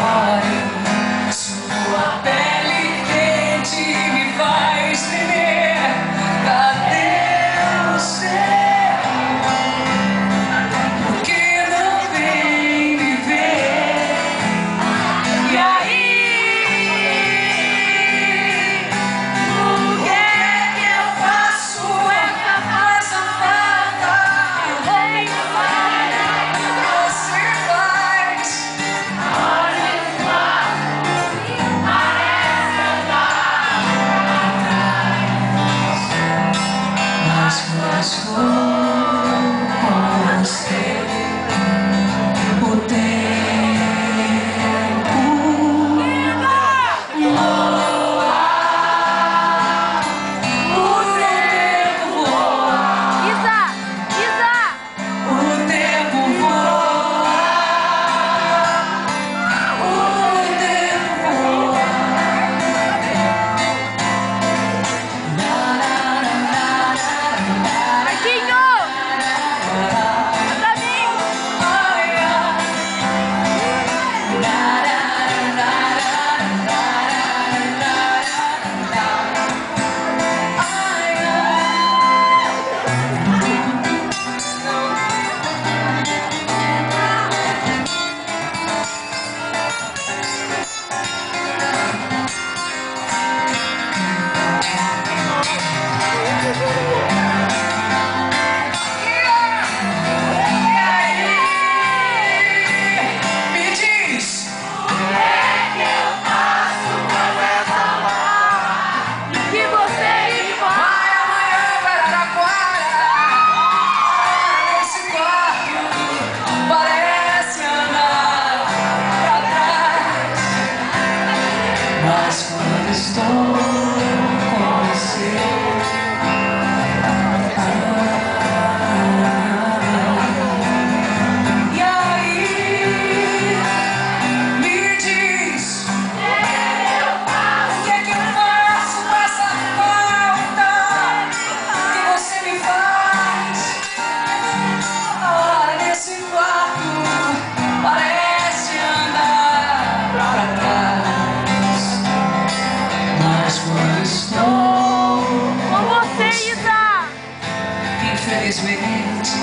dói. Sua pele quente me faz tremer. Cadê você? Por que não vem me ver? E aí? O que é que eu faço? É capaz de falta. Eu venho para você faz. Mas quando estou com você, o tempo voa, o tempo voa, o tempo voa, o tempo voa. Mas quando estou com você, e aí, me diz, o que é que eu faço com essa falta que você me faz? Nesse quarto parece andar pra trás. Mas quando estou Com você, Isa! infelizmente